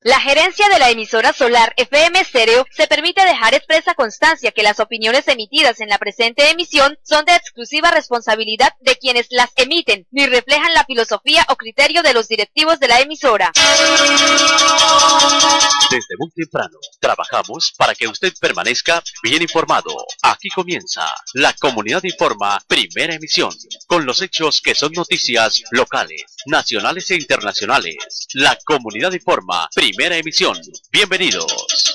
La gerencia de la emisora Solar FM Stereo se permite dejar expresa constancia que las opiniones emitidas en la presente emisión son de exclusiva responsabilidad de quienes las emiten, ni reflejan la filosofía o criterio de los directivos de la emisora. Desde muy temprano, trabajamos para que usted permanezca bien informado. Aquí comienza La Comunidad Informa, primera emisión, con los hechos que son noticias locales, nacionales e internacionales. La Comunidad Informa, primera emisión. Bienvenidos.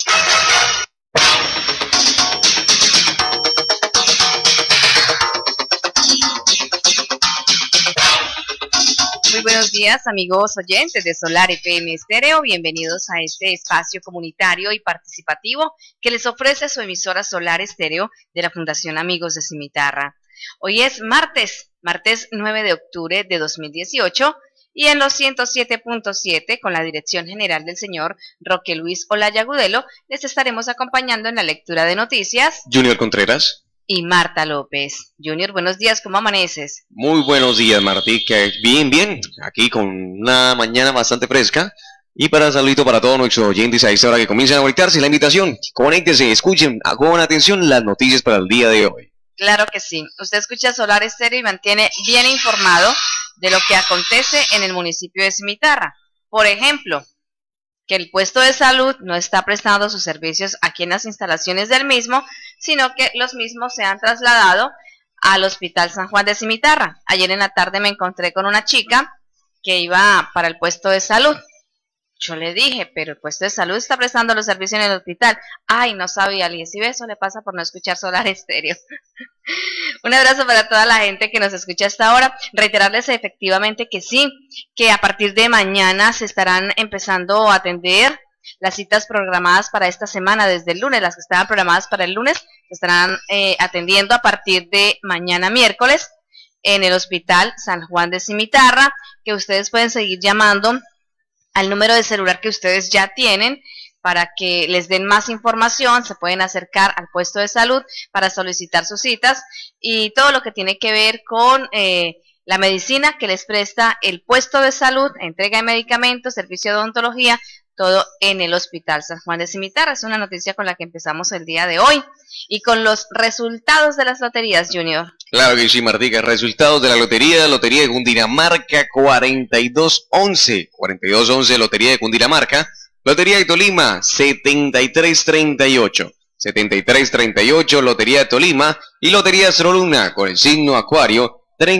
Muy buenos días, amigos oyentes de Solar FM Stereo. Bienvenidos a este espacio comunitario y participativo que les ofrece su emisora Solar Stereo de la Fundación Amigos de Cimitarra. Hoy es martes 9 de octubre de 2018 y en los 107.7 con la dirección general del señor Roque Luis Olaya Agudelo les estaremos acompañando en la lectura de noticias Junior Contreras y Marta López. Junior, buenos días, ¿cómo amaneces? Muy buenos días, Martí, que bien, aquí con una mañana bastante fresca. Y para saludito para todos nuestros oyentes a esta hora que comienzan a conectarse, la invitación, conéctense, escuchen con atención las noticias para el día de hoy. Claro que sí, usted escucha Solar Stereo y mantiene bien informado de lo que acontece en el municipio de Cimitarra. Por ejemplo, que el puesto de salud no está prestando sus servicios aquí en las instalaciones del mismo, sino que los mismos se han trasladado al Hospital San Juan de Cimitarra. Ayer en la tarde me encontré con una chica que iba para el puesto de salud. Yo le dije, pero el puesto de salud está prestando los servicios en el hospital. Ay, no sabía, y si eso le pasa por no escuchar Solar Stereo. Un abrazo para toda la gente que nos escucha hasta ahora. Reiterarles efectivamente que sí, que a partir de mañana se estarán empezando a atender las citas programadas para esta semana desde el lunes. Las que estaban programadas para el lunes se estarán atendiendo a partir de mañana miércoles en el Hospital San Juan de Cimitarra, que ustedes pueden seguir llamando al número de celular que ustedes ya tienen para que les den más información. Se pueden acercar al puesto de salud para solicitar sus citas y todo lo que tiene que ver con la medicina que les presta el puesto de salud, entrega de medicamentos, servicio de odontología, todo en el Hospital San Juan de Cimitarra. Es una noticia con la que empezamos el día de hoy. Y con los resultados de las loterías, Junior. Claro que sí, Martica. Resultados de la Lotería de Cundinamarca, 4211. 4211, Lotería de Cundinamarca. Lotería de Tolima, 7338. 7338, Lotería de Tolima. Y Lotería Astroluna, con el signo Acuario,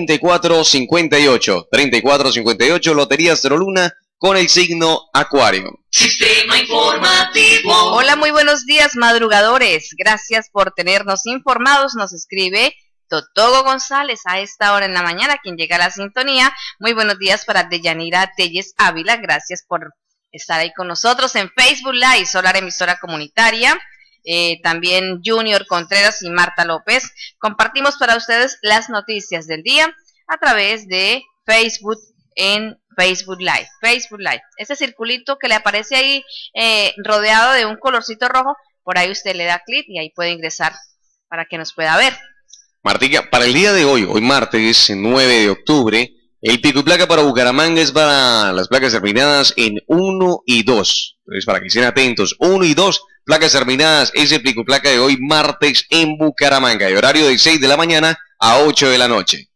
3458. 3458, Lotería Astroluna, con el signo Acuario. Sistema informativo. Hola, muy buenos días, madrugadores. Gracias por tenernos informados. Nos escribe Totogo González a esta hora en la mañana, quien llega a la sintonía. Muy buenos días para Deyanira Telles Ávila. Gracias por estar ahí con nosotros en Facebook Live, Solar Emisora Comunitaria. También Junior Contreras y Marta López. Compartimos para ustedes las noticias del día a través de Facebook en Facebook Live, ese circulito que le aparece ahí rodeado de un colorcito rojo, por ahí usted le da clic y ahí puede ingresar para que nos pueda ver. Martica, para el día de hoy martes 9 de octubre, el pico y placa para Bucaramanga es para las placas terminadas en 1 y 2, entonces para que estén atentos, 1 y 2, placas terminadas, es el pico y placa de hoy martes en Bucaramanga, de horario de 6 de la mañana a 8 de la noche.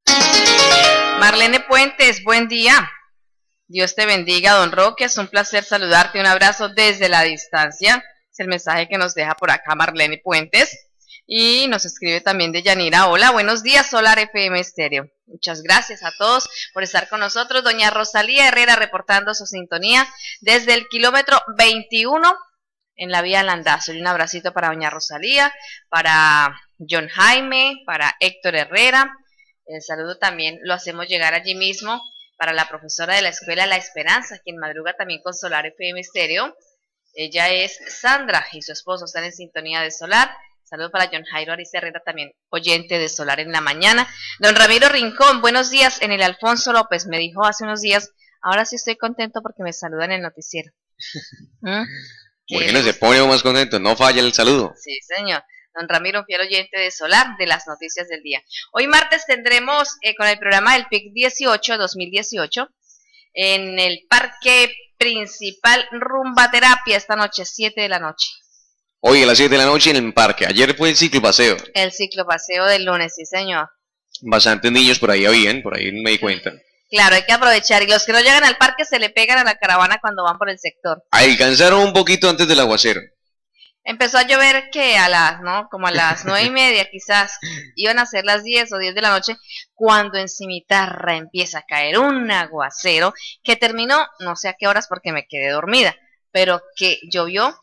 Marlene Puentes, buen día. Dios te bendiga, don Roque. Es un placer saludarte. Un abrazo desde la distancia. Es el mensaje que nos deja por acá Marlene Puentes. Y nos escribe también Deyanira. Hola, buenos días, Solar FM Stereo. Muchas gracias a todos por estar con nosotros. Doña Rosalía Herrera reportando su sintonía desde el kilómetro 21 en la vía Landazo. Y un abracito para doña Rosalía, para John Jaime, para Héctor Herrera. El saludo también lo hacemos llegar allí mismo para la profesora de la escuela La Esperanza, quien madruga también con Solar FM Stereo. Ella es Sandra y su esposo están en sintonía de Solar. Saludo para John Jairo Ariza Herrera, también oyente de Solar en la mañana. Don Ramiro Rincón, buenos días en el Alfonso López. Me dijo hace unos días, ahora sí estoy contento porque me saludan en el noticiero. Bueno, se pone más contento, no falla el saludo. Sí, señor. Don Ramiro, un fiel oyente de Solar, de las noticias del día. Hoy martes tendremos con el programa del PIC 18 2018 en el Parque principal rumbaterapia esta noche, 7 de la noche. Hoy a las 7 de la noche en el parque. Ayer fue el ciclopaseo. El ciclopaseo del lunes, sí señor. Bastantes niños por ahí habían, por ahí me di cuenta. Claro, hay que aprovechar. Y los que no llegan al parque se le pegan a la caravana cuando van por el sector. Alcanzaron un poquito antes del aguacero. Empezó a llover que a las, ¿no? Como a las 9:30 quizás. Iban a ser las 10 o 10 de la noche cuando en Cimitarra empieza a caer un aguacero que terminó, no sé a qué horas porque me quedé dormida, pero que llovió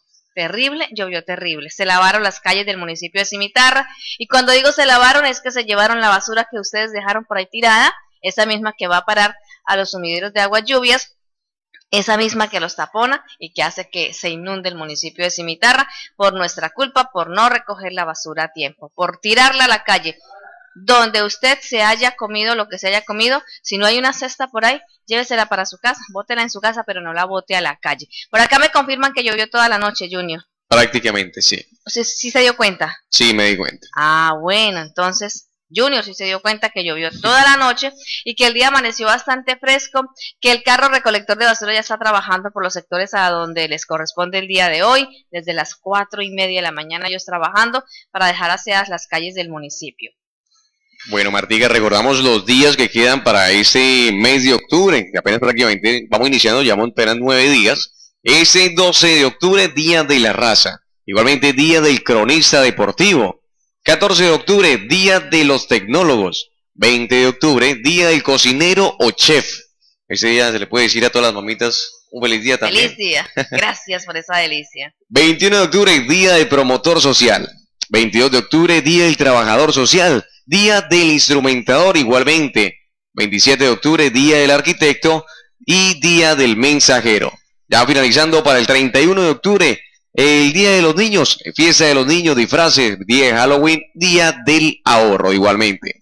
terrible. Se lavaron las calles del municipio de Cimitarra y cuando digo se lavaron es que se llevaron la basura que ustedes dejaron por ahí tirada, esa misma que va a parar a los sumideros de aguas lluvias, esa misma que los tapona y que hace que se inunde el municipio de Cimitarra por nuestra culpa, por no recoger la basura a tiempo, por tirarla a la calle. Donde usted se haya comido lo que se haya comido, si no hay una cesta por ahí, llévesela para su casa, bótela en su casa, pero no la bote a la calle. Por acá me confirman que llovió toda la noche, Junior. Prácticamente, sí. ¿Sí se dio cuenta? Sí, me di cuenta. Ah, bueno, entonces Junior sí se dio cuenta que llovió toda la noche y que el día amaneció bastante fresco, que el carro recolector de basura ya está trabajando por los sectores a donde les corresponde el día de hoy, desde las 4:30 de la mañana ellos trabajando para dejar aseadas las calles del municipio. Bueno, Martica, recordamos los días que quedan para este mes de octubre, que apenas prácticamente vamos iniciando, ya apenas 9 días. Ese 12 de octubre, Día de la Raza. Igualmente, Día del Cronista Deportivo. 14 de octubre, Día de los Tecnólogos. 20 de octubre, Día del Cocinero o Chef. Ese día se le puede decir a todas las mamitas un feliz día también. Feliz día, gracias por esa delicia. 21 de octubre, Día del Promotor Social. 22 de octubre, Día del Trabajador Social. Día del Instrumentador igualmente. 27 de octubre, Día del Arquitecto y Día del Mensajero. Ya finalizando para el 31 de octubre, el Día de los Niños, fiesta de los niños, disfraces, Día de Halloween, Día del Ahorro igualmente.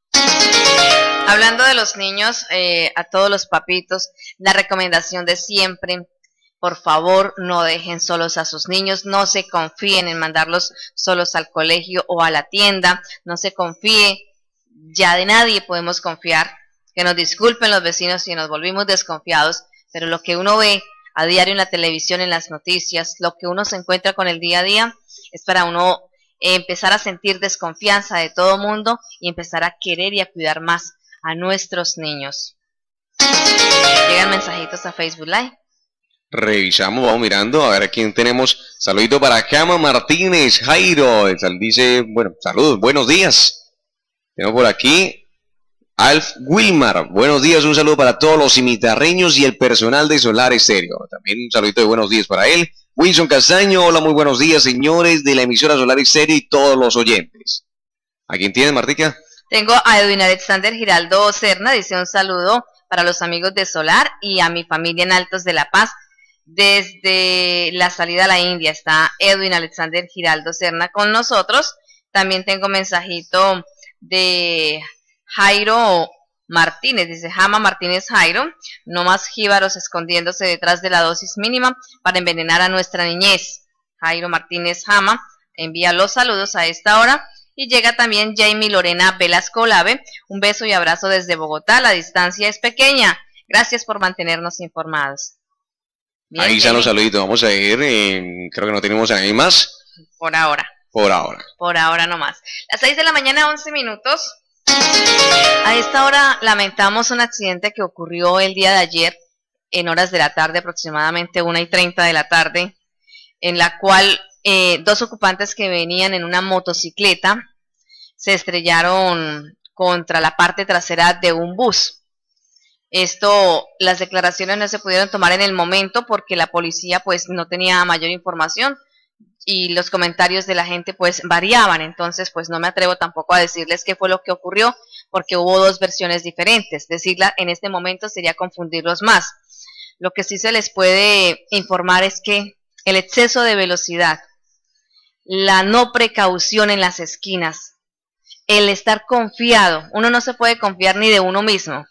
Hablando de los niños, a todos los papitos, la recomendación de siempre, por favor, no dejen solos a sus niños, no se confíen en mandarlos solos al colegio o a la tienda, no se confíe, ya de nadie podemos confiar, que nos disculpen los vecinos si nos volvimos desconfiados, pero lo que uno ve a diario en la televisión, en las noticias, lo que uno se encuentra con el día a día, es para uno empezar a sentir desconfianza de todo mundo y empezar a querer y a cuidar más a nuestros niños. Llegan mensajitos a Facebook Live. Revisamos, vamos mirando, a ver a quién tenemos. Saludito para Cama Martínez, Jairo. Dice, bueno, saludos, buenos días. Tenemos por aquí Alf Wilmar. Buenos días, un saludo para todos los cimitarreños y el personal de Solar Estéreo. También un saludito de buenos días para él. Wilson Castaño, hola, muy buenos días, señores de la emisora Solar Estéreo y todos los oyentes. ¿A quién tienes, Martica? Tengo a Edwin Alexander Giraldo Serna, dice un saludo para los amigos de Solar y a mi familia en Altos de La Paz. Desde la salida a la India está Edwin Alexander Giraldo Serna con nosotros. También tengo mensajito de Jairo Martínez, dice Jama Martínez Jairo, no más jíbaros escondiéndose detrás de la dosis mínima para envenenar a nuestra niñez. Jairo Martínez Jama envía los saludos a esta hora. Y llega también Jamie Lorena Velasco Lave, un beso y abrazo desde Bogotá, la distancia es pequeña. Gracias por mantenernos informados. Bien, ahí están los saluditos, vamos a ir, creo que no tenemos a nadie más. Por ahora. Por ahora. Por ahora nomás. Las 6 de la mañana, 11 minutos. A esta hora lamentamos un accidente que ocurrió el día de ayer, en horas de la tarde, aproximadamente 1:30 de la tarde, en la cual dos ocupantes que venían en una motocicleta se estrellaron contra la parte trasera de un bus. Esto, las declaraciones no se pudieron tomar en el momento porque la policía pues no tenía mayor información y los comentarios de la gente pues variaban, entonces pues no me atrevo tampoco a decirles qué fue lo que ocurrió porque hubo dos versiones diferentes. Decirla en este momento sería confundirlos más. Lo que sí se les puede informar es que el exceso de velocidad, la no precaución en las esquinas, el estar confiado, uno no se puede confiar ni de uno mismo,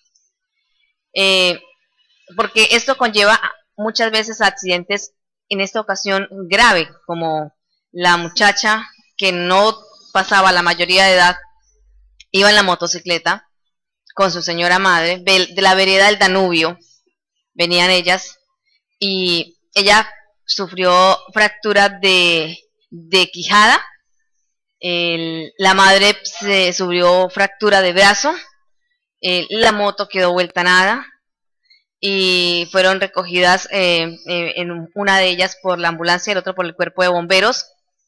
porque esto conlleva muchas veces accidentes, en esta ocasión grave, como la muchacha que no pasaba la mayoría de edad, iba en la motocicleta con su señora madre, de la vereda del Danubio, venían ellas, y ella sufrió fractura de quijada, la madre se sufrió fractura de brazo, la moto quedó vuelta a nada y fueron recogidas en una de ellas por la ambulancia y el otro por el cuerpo de bomberos.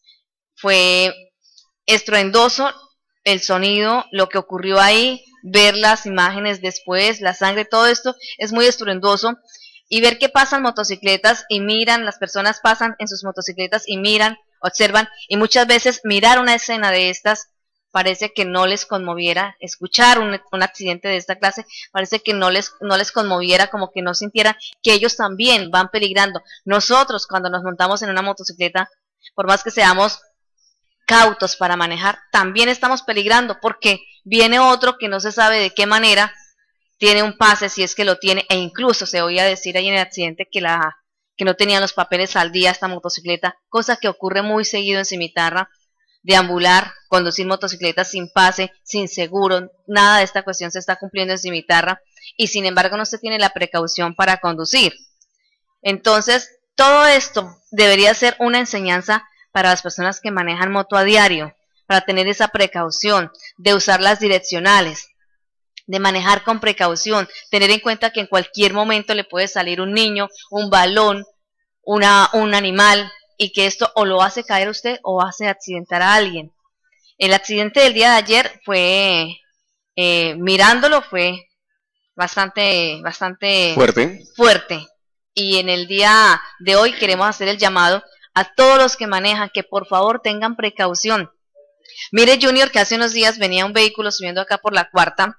Fue estruendoso el sonido, lo que ocurrió ahí, ver las imágenes después, la sangre, todo esto es muy estruendoso, y ver que pasan motocicletas y miran, las personas pasan en sus motocicletas y miran, observan, y muchas veces mirar una escena de estas parece que no les conmoviera, escuchar un accidente de esta clase parece que no les conmoviera, como que no sintieran que ellos también van peligrando. Nosotros cuando nos montamos en una motocicleta, por más que seamos cautos para manejar, también estamos peligrando, porque viene otro que no se sabe de qué manera tiene un pase, si es que lo tiene, e incluso se oía decir ahí en el accidente que no tenían los papeles al día esta motocicleta, cosa que ocurre muy seguido en Cimitarra, deambular, conducir motocicletas sin pase, sin seguro, nada de esta cuestión se está cumpliendo en Cimitarra, y sin embargo no se tiene la precaución para conducir. Entonces, todo esto debería ser una enseñanza para las personas que manejan moto a diario, para tener esa precaución de usar las direccionales, de manejar con precaución, tener en cuenta que en cualquier momento le puede salir un niño, un balón, un animal, y que esto o lo hace caer a usted o hace accidentar a alguien. El accidente del día de ayer fue, mirándolo, fue bastante fuerte. Y en el día de hoy queremos hacer el llamado a todos los que manejan que por favor tengan precaución. Mire, Junior, que hace unos días venía un vehículo subiendo acá por la cuarta,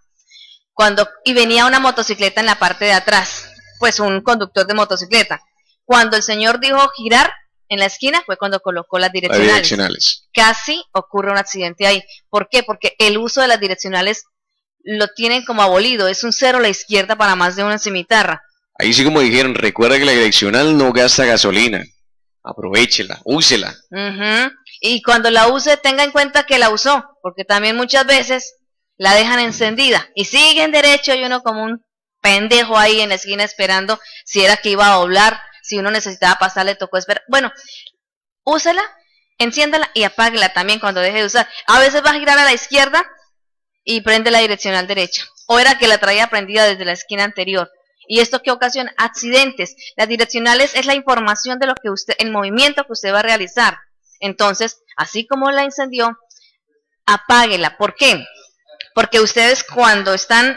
y venía una motocicleta en la parte de atrás, pues un conductor de motocicleta. Cuando el señor dijo girar en la esquina fue cuando colocó las direccionales. Casi ocurre un accidente ahí. ¿Por qué? Porque el uso de las direccionales lo tienen como abolido, es un cero a la izquierda para más de una Cimitarra. Ahí sí, como dijeron, recuerda que la direccional no gasta gasolina, aprovéchela, úsela. Y cuando la use, tenga en cuenta que la usó, porque también muchas veces la dejan encendida y siguen derecho y uno como un pendejo ahí en la esquina esperando si era que iba a doblar, si uno necesitaba pasar, le tocó esperar. Bueno, úsela, enciéndala y apáguela también cuando deje de usar. A veces va a girar a la izquierda y prende la direccional derecha, o era que la traía prendida desde la esquina anterior. ¿Y esto qué ocasiona? Accidentes. Las direccionales es la información de lo que usted, el movimiento que usted va a realizar. Entonces, así como la encendió, apáguela. ¿Por qué? Porque ustedes cuando están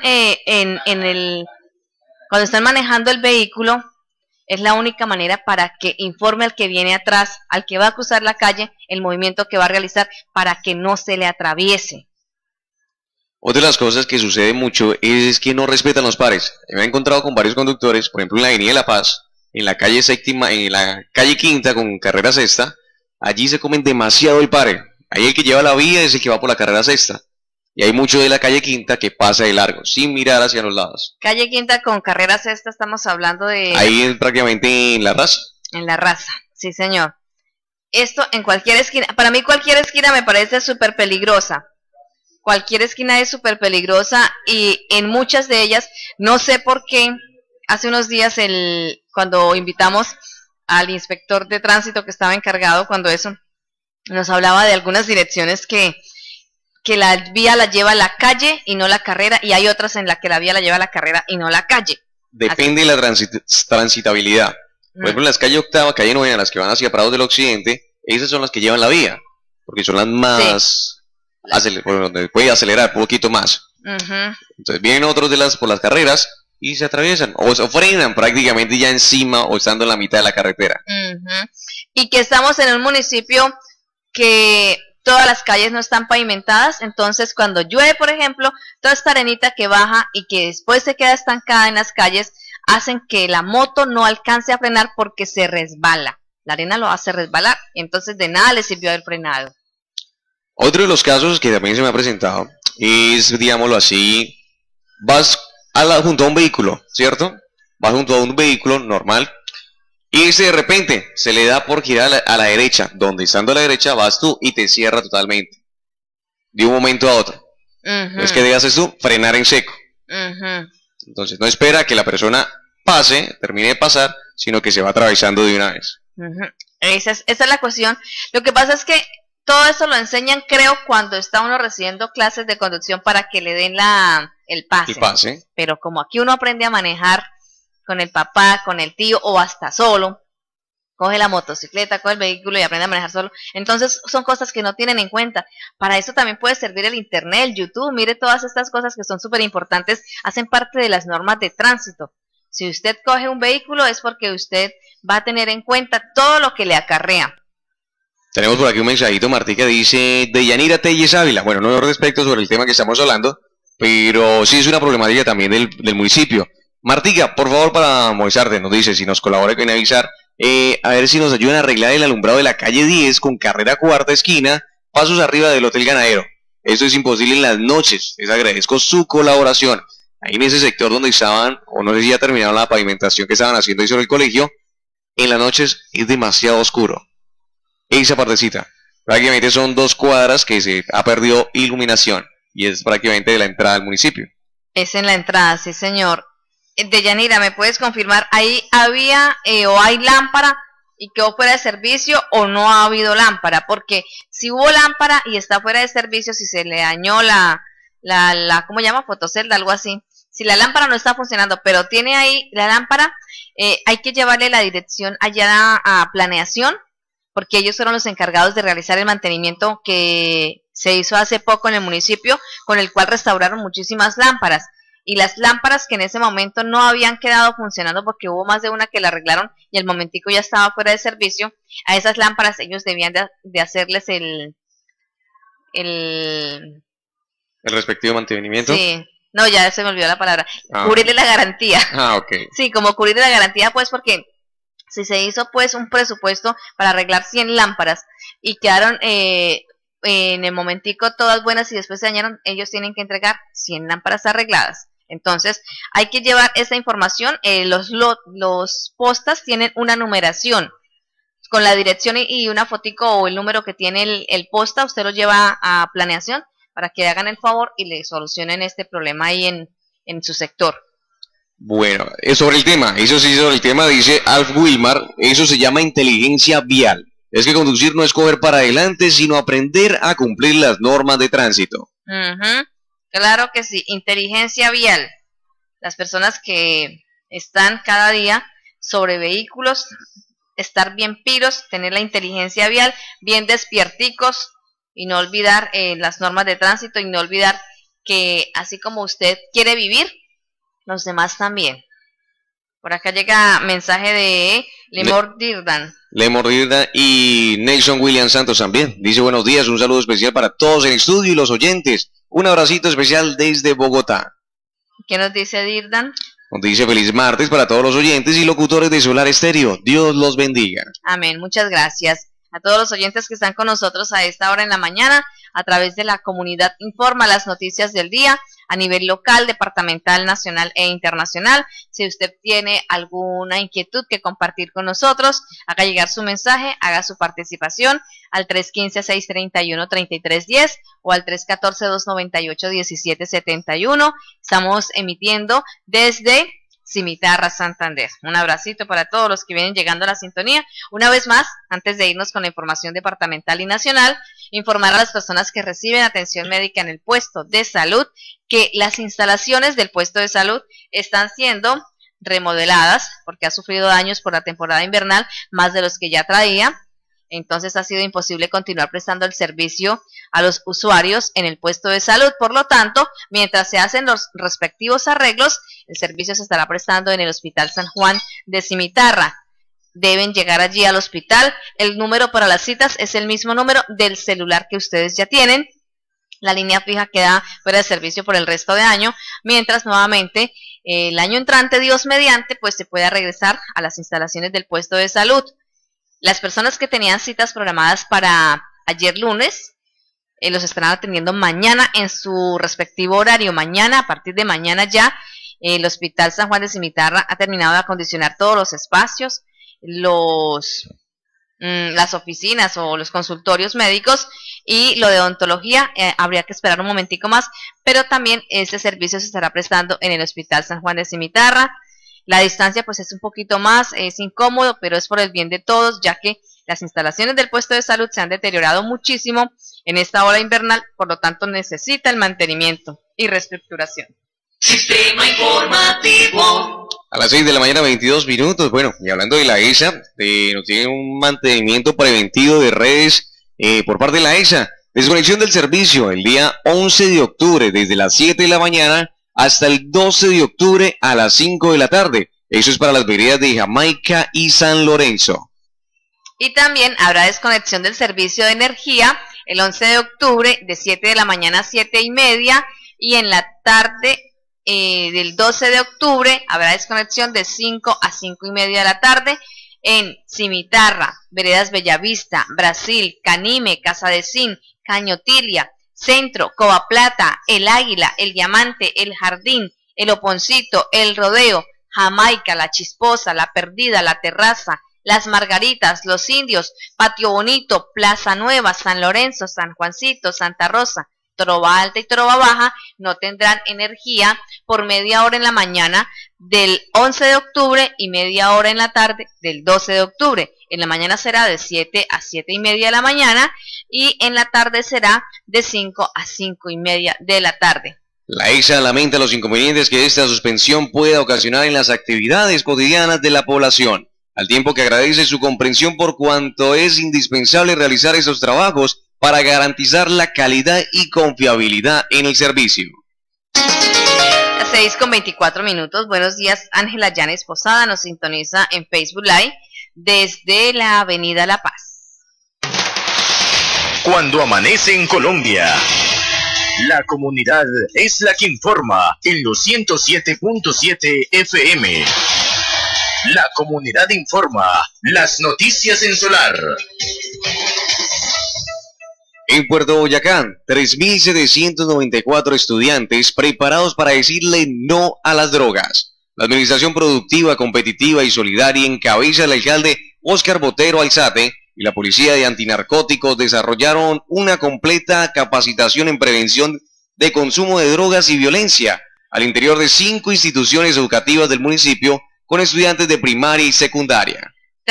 cuando están manejando el vehículo, es la única manera para que informe al que viene atrás, al que va a cruzar la calle, el movimiento que va a realizar para que no se le atraviese. Otra de las cosas que sucede mucho es que no respetan los pares. Me he encontrado con varios conductores, por ejemplo en la Avenida de La Paz, en la calle séptima, en la calle quinta con carrera sexta, allí se comen demasiado el pare. Ahí el que lleva la vía es el que va por la carrera sexta. Y hay mucho de la calle quinta que pasa de largo, sin mirar hacia los lados. Calle quinta con carrera sexta, estamos hablando de... Ahí prácticamente en La Raza. En La Raza, sí señor. Esto en cualquier esquina, para mí cualquier esquina me parece súper peligrosa. Cualquier esquina es súper peligrosa y en muchas de ellas, no sé por qué, hace unos días cuando invitamos al inspector de tránsito que estaba encargado, cuando eso nos hablaba de algunas direcciones que la vía la lleva a la calle y no la carrera, y hay otras en las que la vía la lleva a la carrera y no la calle. Depende de la transitabilidad. Por ejemplo, en las calles octava, calle novena, las que van hacia Prados del Occidente, esas son las que llevan la vía, porque son las más... donde puede acelerar un poquito más. Entonces vienen otros por las carreras y se atraviesan o frenan prácticamente ya encima o estando en la mitad de la carretera. Y que estamos en un municipio que todas las calles no están pavimentadas, entonces cuando llueve, por ejemplo, toda esta arenita que baja y que después se queda estancada en las calles, hacen que la moto no alcance a frenar porque se resbala. La arena lo hace resbalar, y entonces de nada le sirvió haber frenado. Otro de los casos que también se me ha presentado es, digámoslo así, vas junto a un vehículo, ¿cierto? Vas junto a un vehículo normal y de repente se le da por girar a la derecha, donde estando a la derecha vas tú y te cierra totalmente, de un momento a otro. Entonces, ¿qué haces tú? Frenar en seco. Entonces, no espera que la persona termine de pasar, sino que se va atravesando de una vez. Esa es la cuestión. Lo que pasa es que todo eso lo enseñan, creo, cuando está uno recibiendo clases de conducción para que le den el pase. Pero como aquí uno aprende a manejar con el papá, con el tío o hasta solo, coge la motocicleta, coge el vehículo y aprende a manejar solo. Entonces son cosas que no tienen en cuenta. Para eso también puede servir el internet, el YouTube. Mire, todas estas cosas que son súper importantes, hacen parte de las normas de tránsito. Si usted coge un vehículo es porque usted va a tener en cuenta todo lo que le acarrea. Tenemos por aquí un mensajito, Martí, que dice de Yanira Telles Ávila. Bueno, no respecto sobre el tema que estamos hablando, pero sí es una problemática también del municipio. Martica, por favor, para molestarte, nos dice, si nos colabora con avisar, a ver si nos ayudan a arreglar el alumbrado de la calle 10 con carrera cuarta esquina, pasos arriba del Hotel Ganadero. Esto es imposible en las noches, les agradezco su colaboración. Ahí en ese sector donde estaban, o no sé si ya terminaron la pavimentación que estaban haciendo ahí sobre el colegio, en las noches es demasiado oscuro. Esa partecita, prácticamente son 2 cuadras que se ha perdido iluminación, y es prácticamente de la entrada al municipio. Es en la entrada, sí señor. Deyanira, ¿me puedes confirmar? ¿Ahí había o hay lámpara y quedó fuera de servicio o no ha habido lámpara? Porque si hubo lámpara y está fuera de servicio, si se le dañó ¿cómo llama? Fotocelda, algo así. Si la lámpara no está funcionando, pero tiene ahí la lámpara, hay que llevarle la dirección allá a planeación, porque ellos fueron los encargados de realizar el mantenimiento que se hizo hace poco en el municipio, con el cual restauraron muchísimas lámparas. Y las lámparas que en ese momento no habían quedado funcionando porque hubo más de una que la arreglaron y el momentico ya estaba fuera de servicio, a esas lámparas ellos debían de hacerles el respectivo mantenimiento. Sí, no, ya se me olvidó la palabra. Cubrirle la garantía. Ok. Sí, como cubrirle la garantía, pues, porque si se hizo pues un presupuesto para arreglar 100 lámparas y quedaron en el momentico todas buenas y después se dañaron, ellos tienen que entregar 100 lámparas arregladas. Entonces hay que llevar esta información. Los postas tienen una numeración con la dirección y una fotico o el número que tiene el posta. Usted lo lleva a planeación para que hagan el favor y le solucionen este problema ahí en su sector. Bueno, sobre el tema, eso sí, sobre el tema, dice Alf Wilmar, eso se llama inteligencia vial. Es que conducir no es coger para adelante, sino aprender a cumplir las normas de tránsito. Claro que sí, inteligencia vial. Las personas que están cada día sobre vehículos, estar bien piros, tener la inteligencia vial, bien despierticos y no olvidar las normas de tránsito y no olvidar que así como usted quiere vivir, los demás también. Por acá llega mensaje de Lemor Dirdan. Lemor Dirdan y Nelson William Santos también. Dice buenos días, un saludo especial para todos en el estudio y los oyentes. Un abracito especial desde Bogotá. ¿Qué nos dice Dirdan? Nos dice feliz martes para todos los oyentes y locutores de Solar Estéreo. Dios los bendiga. Amén, muchas gracias. A todos los oyentes que están con nosotros a esta hora en la mañana, a través de la comunidad informa las noticias del día, a nivel local, departamental, nacional e internacional. Si usted tiene alguna inquietud que compartir con nosotros, haga llegar su mensaje, haga su participación al 315-631-3310 o al 314-298-1771. Estamos emitiendo desde Cimitarra, Santander. Un abracito para todos los que vienen llegando a la sintonía. Una vez más, antes de irnos con la información departamental y nacional, informar a las personas que reciben atención médica en el puesto de salud que las instalaciones del puesto de salud están siendo remodeladas porque ha sufrido daños por la temporada invernal, más de los que ya traía. Entonces ha sido imposible continuar prestando el servicio a los usuarios en el puesto de salud. Por lo tanto, mientras se hacen los respectivos arreglos, el servicio se estará prestando en el Hospital San Juan de Cimitarra. Deben llegar allí al hospital. El número para las citas es el mismo número del celular que ustedes ya tienen. La línea fija queda fuera de servicio por el resto de año, mientras nuevamente el año entrante, Dios mediante, pues se pueda regresar a las instalaciones del puesto de salud. Las personas que tenían citas programadas para ayer lunes, los estarán atendiendo mañana en su respectivo horario. Mañana, a partir de mañana ya, el Hospital San Juan de Cimitarra ha terminado de acondicionar todos los espacios, las oficinas o los consultorios médicos, y lo de odontología habría que esperar un momentico más, pero también este servicio se estará prestando en el Hospital San Juan de Cimitarra. La distancia pues es un poquito más, es incómodo, pero es por el bien de todos, ya que las instalaciones del puesto de salud se han deteriorado muchísimo en esta ola invernal, por lo tanto necesita el mantenimiento y reestructuración. Sistema informativo. A las 6 de la mañana, 22 minutos. Bueno, y hablando de la ESA, nos tiene un mantenimiento preventivo de redes por parte de la ESA. Desconexión del servicio el día 11 de octubre, desde las 7 de la mañana hasta el 12 de octubre a las 5 de la tarde. Eso es para las veredas de Jamaica y San Lorenzo. Y también habrá desconexión del servicio de energía el 11 de octubre de 7 de la mañana a 7:30 y en la tarde del 12 de octubre habrá desconexión de 5 a 5:30 de la tarde en Cimitarra, Veredas Bellavista, Brasil, Canime, Casa de Zinc, Cañotilia, Centro, Cova Plata, El Águila, El Diamante, El Jardín, El Oponcito, El Rodeo, Jamaica, La Chisposa, La Perdida, La Terraza, Las Margaritas, Los Indios, Patio Bonito, Plaza Nueva, San Lorenzo, San Juancito, Santa Rosa, Trova Alta y Trova Baja no tendrán energía por media hora en la mañana del 11 de octubre y media hora en la tarde del 12 de octubre. En la mañana será de 7 a 7:30 de la mañana y en la tarde será de 5 a 5:30 de la tarde. La ESA lamenta los inconvenientes que esta suspensión pueda ocasionar en las actividades cotidianas de la población, al tiempo que agradece su comprensión por cuanto es indispensable realizar estos trabajos para garantizar la calidad y confiabilidad en el servicio. Las 6:24. Buenos días, Ángela Llanes Posada nos sintoniza en Facebook Live desde la Avenida La Paz. Cuando amanece en Colombia, la comunidad es la que informa en los 107.7 FM. La comunidad informa, las noticias en Solar. En Puerto Boyacá, 3.794 estudiantes preparados para decirle no a las drogas. La Administración Productiva, Competitiva y Solidaria encabeza el alcalde Óscar Botero Alzate y la Policía de Antinarcóticos desarrollaron una completa capacitación en prevención de consumo de drogas y violencia al interior de 5 instituciones educativas del municipio con estudiantes de primaria y secundaria.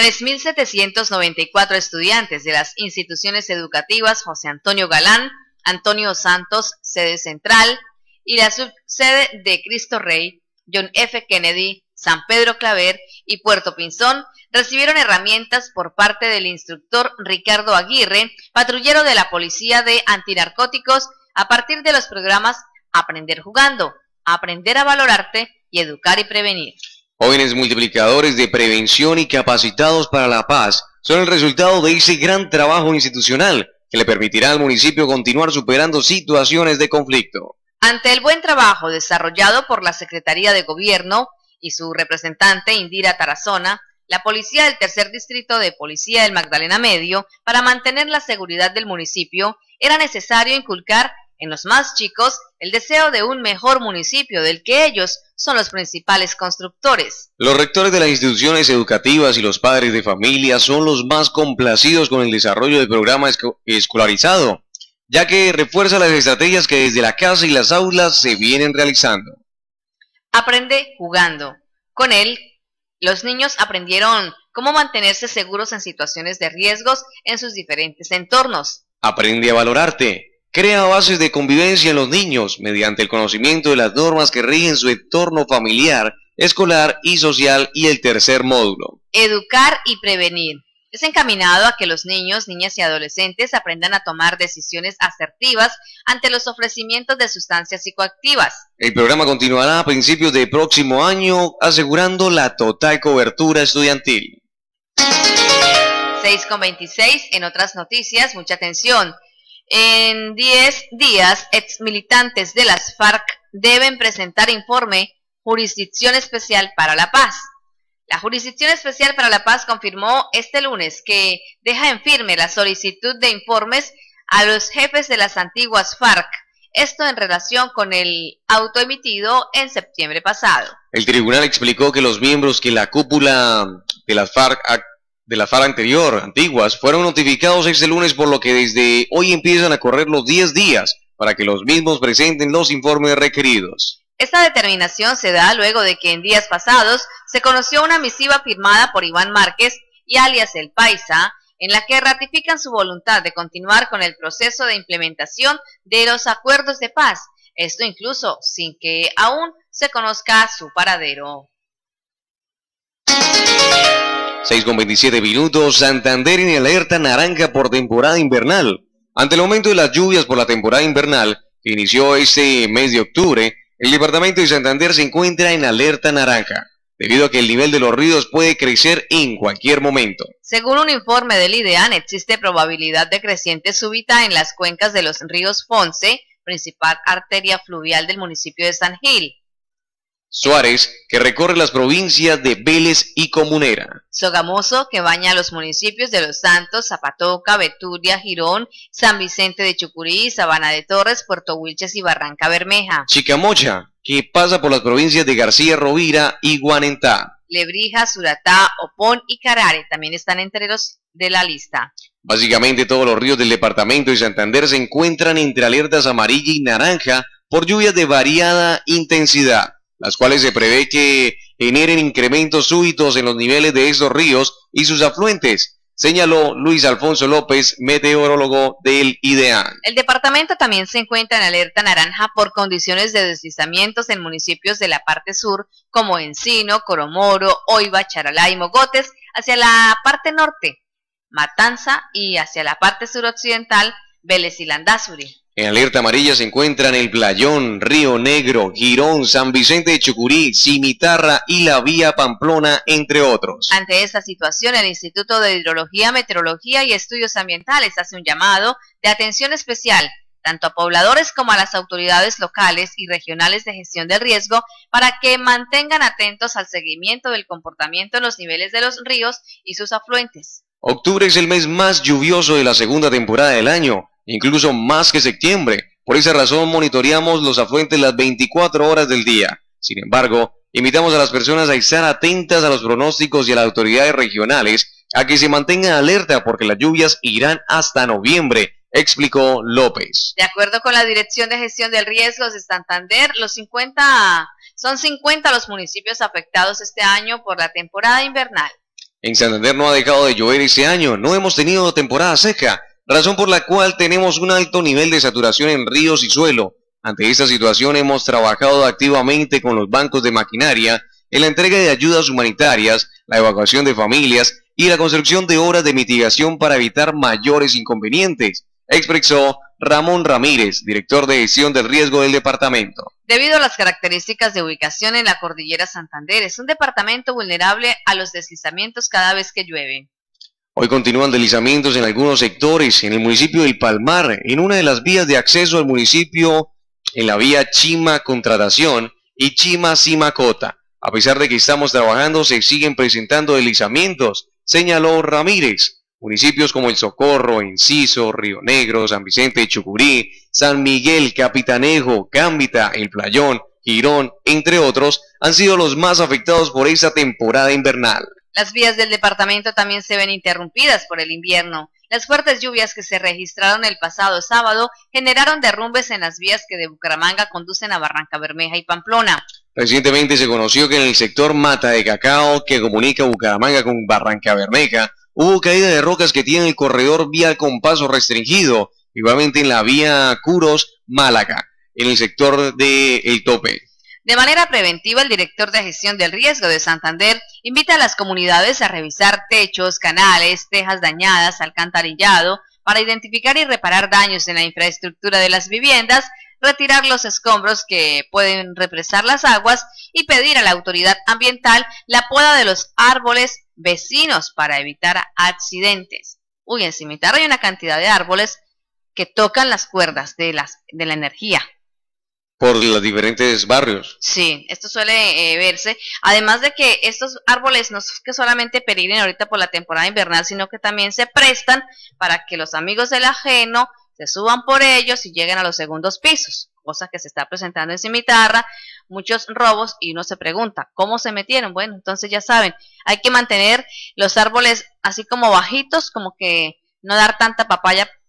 3.794 estudiantes de las instituciones educativas José Antonio Galán, Antonio Santos, sede central, y la subsede de Cristo Rey, John F. Kennedy, San Pedro Claver y Puerto Pinzón recibieron herramientas por parte del instructor Ricardo Aguirre, patrullero de la Policía de Antinarcóticos, a partir de los programas Aprender Jugando, Aprender a Valorarte y Educar y Prevenir. Jóvenes multiplicadores de prevención y capacitados para la paz son el resultado de ese gran trabajo institucional que le permitirá al municipio continuar superando situaciones de conflicto. Ante el buen trabajo desarrollado por la Secretaría de Gobierno y su representante Indira Tarazona, la Policía del Tercer Distrito de Policía del Magdalena Medio, para mantener la seguridad del municipio, era necesario inculcar en los más chicos el deseo de un mejor municipio del que ellos son los principales constructores. Los rectores de las instituciones educativas y los padres de familia son los más complacidos con el desarrollo del programa escolarizado, ya que refuerza las estrategias que desde la casa y las aulas se vienen realizando. Aprende jugando. Con él, los niños aprendieron cómo mantenerse seguros en situaciones de riesgos en sus diferentes entornos. Aprende a valorarte. Crea bases de convivencia en los niños mediante el conocimiento de las normas que rigen su entorno familiar, escolar y social y el tercer módulo. Educar y prevenir. Es encaminado a que los niños, niñas y adolescentes aprendan a tomar decisiones asertivas ante los ofrecimientos de sustancias psicoactivas. El programa continuará a principios del próximo año, asegurando la total cobertura estudiantil. 6:26. En otras noticias, mucha atención. En 10 días, exmilitantes de las FARC deben presentar informe Jurisdicción Especial para la Paz. La Jurisdicción Especial para la Paz confirmó este lunes que deja en firme la solicitud de informes a los jefes de las antiguas FARC, esto en relación con el auto emitido en septiembre pasado. El tribunal explicó que los miembros que la cúpula de las FARC antiguas, fueron notificados este lunes, por lo que desde hoy empiezan a correr los 10 días para que los mismos presenten los informes requeridos. Esta determinación se da luego de que en días pasados se conoció una misiva firmada por Iván Márquez y alias El Paisa, en la que ratifican su voluntad de continuar con el proceso de implementación de los acuerdos de paz, esto incluso sin que aún se conozca su paradero. 6:27 minutos, Santander en alerta naranja por temporada invernal. Ante el aumento de las lluvias por la temporada invernal, que inició este mes de octubre, el departamento de Santander se encuentra en alerta naranja, debido a que el nivel de los ríos puede crecer en cualquier momento. Según un informe del IDEAN, existe probabilidad de creciente súbita en las cuencas de los ríos Fonce, principal arteria fluvial del municipio de San Gil; Suárez, que recorre las provincias de Vélez y Comunera; Sogamoso, que baña los municipios de Los Santos, Zapatoca, Betulia, Girón, San Vicente de Chucurí, Sabana de Torres, Puerto Wilches y Barranca Bermeja; Chicamocha, que pasa por las provincias de García Rovira y Guanentá; Lebrija, Suratá, Opón y Carare también están entre los de la lista. Básicamente todos los ríos del departamento de Santander se encuentran entre alertas amarilla y naranja por lluvias de variada intensidad, las cuales se prevé que generen incrementos súbitos en los niveles de estos ríos y sus afluentes, señaló Luis Alfonso López, meteorólogo del IDEAN. El departamento también se encuentra en alerta naranja por condiciones de deslizamientos en municipios de la parte sur, como Encino, Coromoro, Oiva, Charalá y Mogotes, hacia la parte norte, Matanza, y hacia la parte suroccidental, Vélez y Landázuri. En alerta amarilla se encuentran el Playón, Río Negro, Girón, San Vicente de Chucurí, Cimitarra y la Vía Pamplona, entre otros. Ante esta situación, el Instituto de Hidrología, Meteorología y Estudios Ambientales hace un llamado de atención especial tanto a pobladores como a las autoridades locales y regionales de gestión del riesgo para que mantengan atentos al seguimiento del comportamiento en los niveles de los ríos y sus afluentes. Octubre es el mes más lluvioso de la segunda temporada del año, incluso más que septiembre. Por esa razón monitoreamos los afluentes las 24 horas del día. Sin embargo, invitamos a las personas a estar atentas a los pronósticos y a las autoridades regionales a que se mantengan alerta porque las lluvias irán hasta noviembre, explicó López. De acuerdo con la Dirección de Gestión del Riesgo de Santander, son 50 los municipios afectados este año por la temporada invernal. En Santander no ha dejado de llover este año, no hemos tenido temporada seca, razón por la cual tenemos un alto nivel de saturación en ríos y suelo. Ante esta situación hemos trabajado activamente con los bancos de maquinaria en la entrega de ayudas humanitarias, la evacuación de familias y la construcción de obras de mitigación para evitar mayores inconvenientes, expresó Ramón Ramírez, director de gestión del riesgo del departamento. Debido a las características de ubicación en la cordillera Santander, es un departamento vulnerable a los deslizamientos cada vez que llueve. Hoy continúan deslizamientos en algunos sectores, en el municipio del Palmar, en una de las vías de acceso al municipio, en la vía Chima-Contratación y Chima-Simacota. A pesar de que estamos trabajando, se siguen presentando deslizamientos, señaló Ramírez. Municipios como El Socorro, Enciso, Río Negro, San Vicente de Chucurí, San Miguel, Capitanejo, Cámbita, El Playón, Girón, entre otros, han sido los más afectados por esta temporada invernal. Las vías del departamento también se ven interrumpidas por el invierno. Las fuertes lluvias que se registraron el pasado sábado generaron derrumbes en las vías que de Bucaramanga conducen a Barranca Bermeja y Pamplona. Recientemente se conoció que en el sector Mata de Cacao, que comunica Bucaramanga con Barranca Bermeja, hubo caída de rocas que tienen el corredor vial con paso restringido, igualmente en la vía Curos-Málaga, en el sector de El Tope. De manera preventiva, el director de gestión del riesgo de Santander invita a las comunidades a revisar techos, canales, tejas dañadas, alcantarillado, para identificar y reparar daños en la infraestructura de las viviendas, retirar los escombros que pueden represar las aguas y pedir a la autoridad ambiental la poda de los árboles vecinos para evitar accidentes. En Cimitarra hay una cantidad de árboles que tocan las cuerdas de la energía. Por los diferentes barrios. Sí, esto suele verse. Además de que estos árboles no es que solamente peligren ahorita por la temporada invernal, sino que también se prestan para que los amigos del ajeno se suban por ellos y lleguen a los segundos pisos, cosa que se está presentando en Cimitarra, muchos robos, y uno se pregunta, ¿cómo se metieron? Bueno, entonces ya saben, hay que mantener los árboles así como bajitos, como que no dar tanta papaya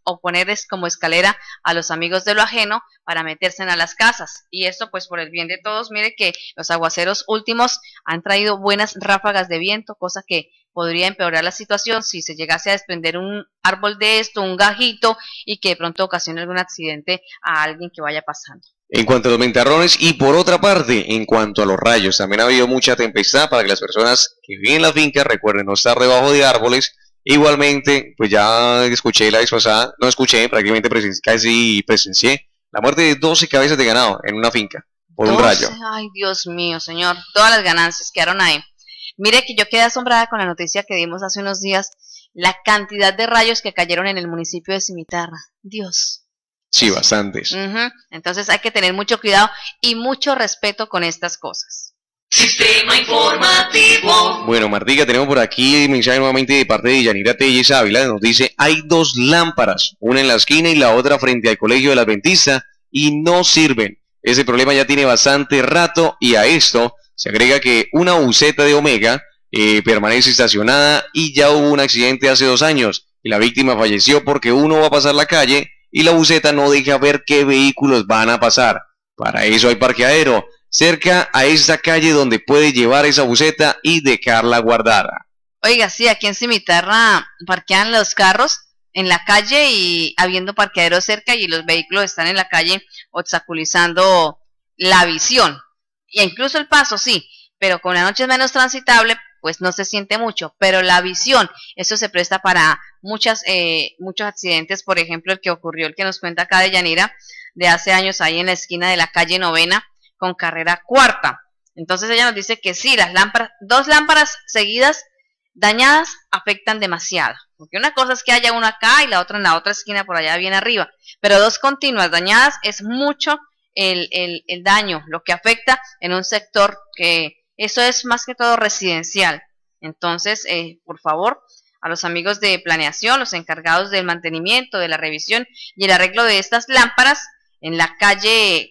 o ponerles como escalera a los amigos de lo ajeno para meterse a las casas. Y esto pues por el bien de todos. Mire que los aguaceros últimos han traído buenas ráfagas de viento, cosa que podría empeorar la situación si se llegase a desprender un árbol de esto, un gajito, y que de pronto ocasione algún accidente a alguien que vaya pasando. En cuanto a los ventarrones y por otra parte, en cuanto a los rayos, también ha habido mucha tempestad para que las personas que viven en la finca recuerden no estar debajo de árboles. Igualmente, pues ya escuché la vez pasada, no escuché, prácticamente casi presencié la muerte de 12 cabezas de ganado en una finca por un rayo. Ay, Dios mío, señor, todas las ganancias quedaron ahí. Mire que yo quedé asombrada con la noticia que dimos hace unos días, la cantidad de rayos que cayeron en el municipio de Cimitarra. Dios. Sí, bastantes. Entonces hay que tener mucho cuidado y mucho respeto con estas cosas. Sistema informativo. Bueno, Martica, tenemos por aquí mensaje nuevamente de parte de Yanira Telles Ávila, nos dice, hay 2 lámparas, una en la esquina y la otra frente al colegio del Adventista, y no sirven. Ese problema ya tiene bastante rato, y a esto se agrega que una buseta de Omega permanece estacionada y ya hubo un accidente hace 2 años, y la víctima falleció porque uno va a pasar la calle y la buseta no deja ver qué vehículos van a pasar. Para eso hay parqueadero cerca a esta calle donde puede llevar esa buseta y dejarla guardada. Oiga, sí, aquí en Cimitarra parquean los carros en la calle y habiendo parqueadero cerca y los vehículos están en la calle obstaculizando la visión. E incluso el paso, sí, pero con la noche es menos transitable, pues no se siente mucho, pero la visión, eso se presta para muchos accidentes, por ejemplo el que ocurrió, el que nos cuenta acá de Yanira, de hace años ahí en la esquina de la calle Novena con carrera Cuarta. Entonces ella nos dice que sí, las lámparas, 2 lámparas seguidas dañadas afectan demasiado, porque una cosa es que haya una acá y la otra en la otra esquina por allá bien arriba, pero 2 continuas dañadas es mucho el daño, lo que afecta en un sector que eso es más que todo residencial. Entonces, por favor, a los amigos de planeación, los encargados del mantenimiento, de la revisión y el arreglo de estas lámparas en la calle,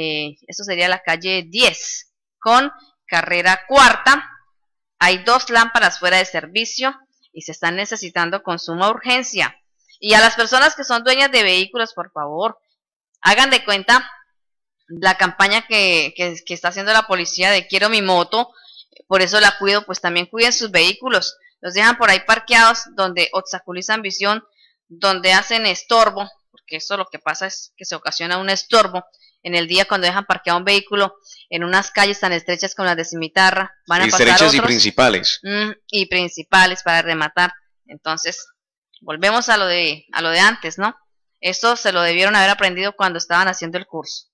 eso sería la calle 10, con carrera Cuarta, hay 2 lámparas fuera de servicio y se están necesitando con suma urgencia. Y a las personas que son dueñas de vehículos, por favor, hagan de cuenta la campaña que está haciendo la policía de quiero mi moto, por eso la cuido, pues también cuiden sus vehículos, los dejan por ahí parqueados donde obstaculizan visión, donde hacen estorbo, porque eso lo que pasa es que se ocasiona un estorbo en el día cuando dejan parqueado un vehículo en unas calles tan estrechas como las de Cimitarra, van a pasar estrechas otros, y principales. Y principales para rematar. Entonces, volvemos a lo de antes, ¿no? Eso se lo debieron haber aprendido cuando estaban haciendo el curso.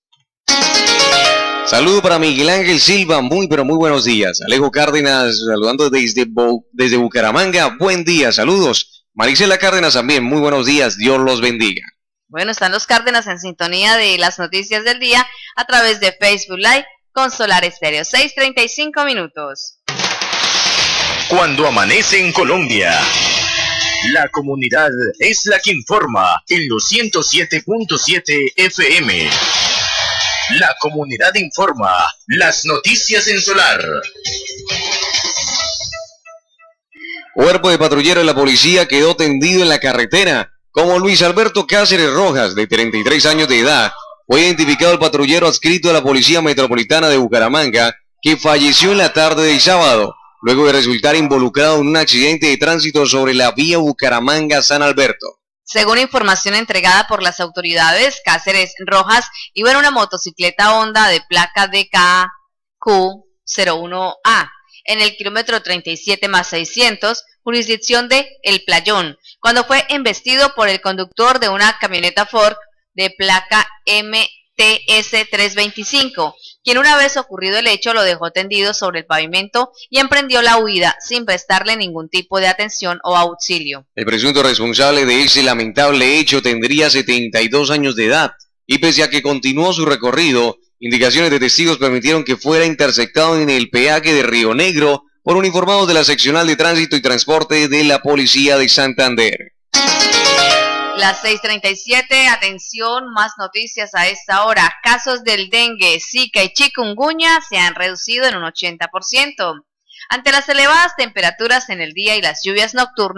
Saludo para Miguel Ángel Silva, muy pero muy buenos días. Alejo Cárdenas saludando desde Bucaramanga, buen día, saludos. Marisela Cárdenas también, muy buenos días, Dios los bendiga. Bueno, están los Cárdenas en sintonía de las noticias del día a través de Facebook Live con Solar Estéreo, 6:35 minutos. Cuando amanece en Colombia, la comunidad es la que informa en los 107.7 FM. La comunidad informa, las noticias en Solar. Cuerpo de patrullero de la policía quedó tendido en la carretera. Como Luis Alberto Cáceres Rojas, de 33 años de edad, fue identificado el patrullero adscrito a la Policía Metropolitana de Bucaramanga, que falleció en la tarde del sábado, luego de resultar involucrado en un accidente de tránsito sobre la vía Bucaramanga-San Alberto. Según información entregada por las autoridades, Cáceres Rojas iba en una motocicleta Honda de placa DKQ01A en el kilómetro 37+600, jurisdicción de El Playón, cuando fue embestido por el conductor de una camioneta Ford de placa MTS325, quien una vez ocurrido el hecho lo dejó tendido sobre el pavimento y emprendió la huida sin prestarle ningún tipo de atención o auxilio. El presunto responsable de ese lamentable hecho tendría 72 años de edad y pese a que continuó su recorrido, indicaciones de testigos permitieron que fuera interceptado en el peaje de Río Negro por uniformados de la Seccional de Tránsito y Transporte de la Policía de Santander. Las 6:37, atención, más noticias a esta hora. Casos del dengue, zika y chikungunya se han reducido en un 80%. Ante las elevadas temperaturas en el día y las lluvias nocturnas,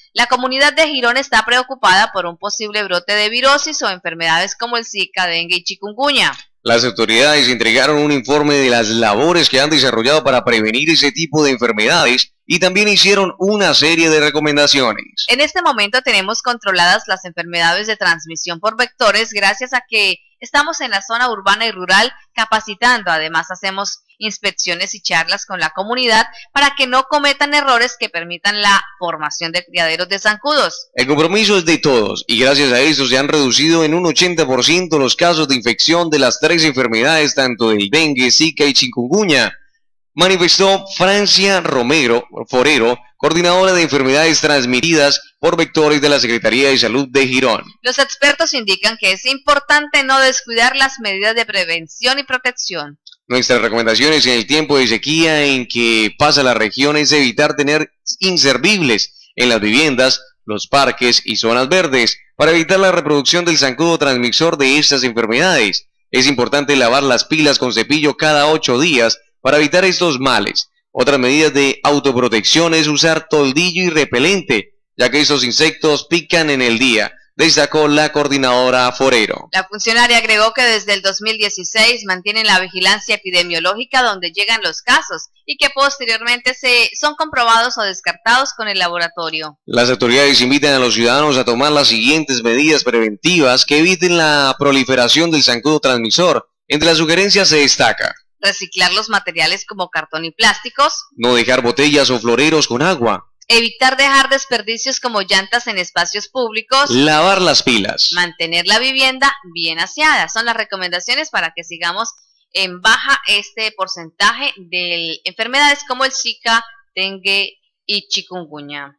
La comunidad de Girón está preocupada por un posible brote de virosis o enfermedades como el Zika, dengue y chikungunya. Las autoridades entregaron un informe de las labores que han desarrollado para prevenir ese tipo de enfermedades y también hicieron una serie de recomendaciones. En este momento tenemos controladas las enfermedades de transmisión por vectores gracias a que estamos en la zona urbana y rural capacitando. Además, hacemos inspecciones y charlas con la comunidad para que no cometan errores que permitan la formación de criaderos de zancudos. El compromiso es de todos y gracias a eso se han reducido en un 80% los casos de infección de las 3 enfermedades, tanto del dengue, Zika y chikungunya, manifestó Francia Romero Forero, coordinadora de enfermedades transmitidas por vectores de la Secretaría de Salud de Girón. Los expertos indican que es importante no descuidar las medidas de prevención y protección. Nuestras recomendaciones en el tiempo de sequía en que pasa la región es evitar tener inservibles en las viviendas, los parques y zonas verdes para evitar la reproducción del zancudo transmisor de estas enfermedades. Es importante lavar las pilas con cepillo cada 8 días para evitar estos males. Otras medidas de autoprotección es usar toldillo y repelente, ya que estos insectos pican en el día, destacó la coordinadora Forero. La funcionaria agregó que desde el 2016 mantienen la vigilancia epidemiológica donde llegan los casos y que posteriormente son comprobados o descartados con el laboratorio. Las autoridades invitan a los ciudadanos a tomar las siguientes medidas preventivas que eviten la proliferación del zancudo transmisor. Entre las sugerencias se destaca: reciclar los materiales como cartón y plásticos, no dejar botellas o floreros con agua, evitar dejar desperdicios como llantas en espacios públicos, lavar las pilas, mantener la vivienda bien aseada. Son las recomendaciones para que sigamos en baja este porcentaje de enfermedades como el Zika, dengue y chikungunya.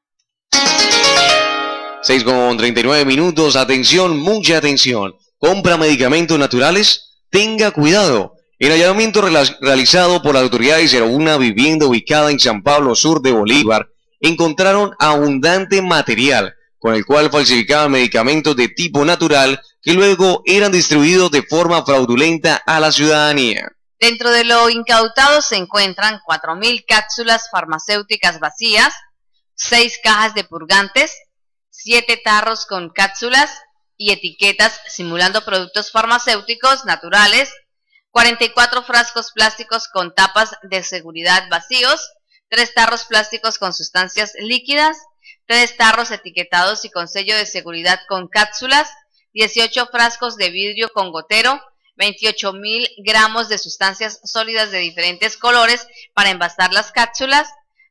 6:39 minutos, atención, mucha atención. ¿Compra medicamentos naturales? Tenga cuidado. El allanamiento realizado por las autoridades en una vivienda ubicada en San Pablo Sur de Bolívar encontraron abundante material con el cual falsificaban medicamentos de tipo natural que luego eran distribuidos de forma fraudulenta a la ciudadanía. Dentro de lo incautado se encuentran 4.000 cápsulas farmacéuticas vacías, 6 cajas de purgantes, 7 tarros con cápsulas y etiquetas simulando productos farmacéuticos naturales, 44 frascos plásticos con tapas de seguridad vacíos, 3 tarros plásticos con sustancias líquidas, 3 tarros etiquetados y con sello de seguridad con cápsulas, 18 frascos de vidrio con gotero, 28.000 gramos de sustancias sólidas de diferentes colores para envasar las cápsulas,